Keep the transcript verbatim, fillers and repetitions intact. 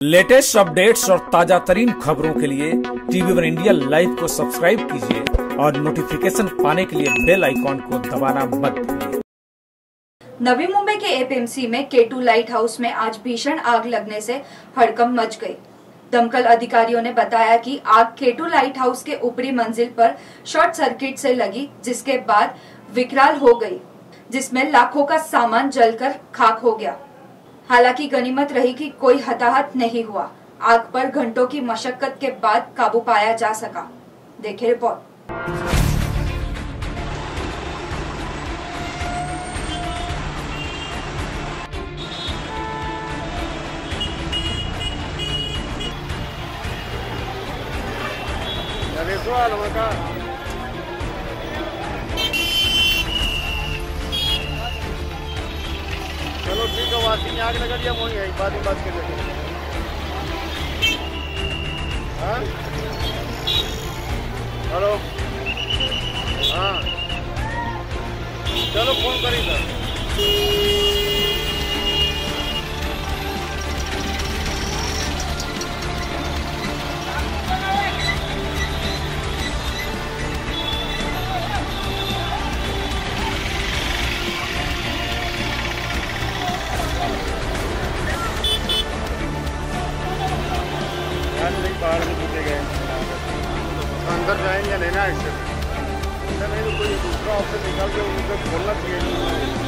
Latest updates और ताजा तरीन खबरों के लिए टीवी वन इंडिया लाइव को सब्सक्राइब कीजिए और नोटिफिकेशन पाने के लिए बेल आइकॉन को दबाना मत भूलिए। नवी मुंबई के एपीएमसी में के टू लाइट हाउस में आज भीषण आग लगने से हड़कंप मच गई। दमकल अधिकारियों ने बताया कि आग के टू लाइट हाउस के ऊपरी मंजिल पर शॉर्ट सर्किट से लगी, जिसके बाद विकराल हो गई, जिसमें लाखों का सामान जलकर खाक हो गया। हालांकि गनीमत रही कि कोई हताहत नहीं हुआ। आग पर घंटों की मशक्कत के बाद काबू पाया जा सका। देखें रिपोर्ट। चलो ठीक है, वासी आग लगा दिया वही है, बाद में बात कर लेंगे। हाँ हेलो, हाँ चलो फोन करेंगे। बाहर में घुसे गए, अंदर जाएंगे लेना है इससे नहीं तो कोई दूसरा ऑप्शन निकाल के उनको खोलना चाहिए।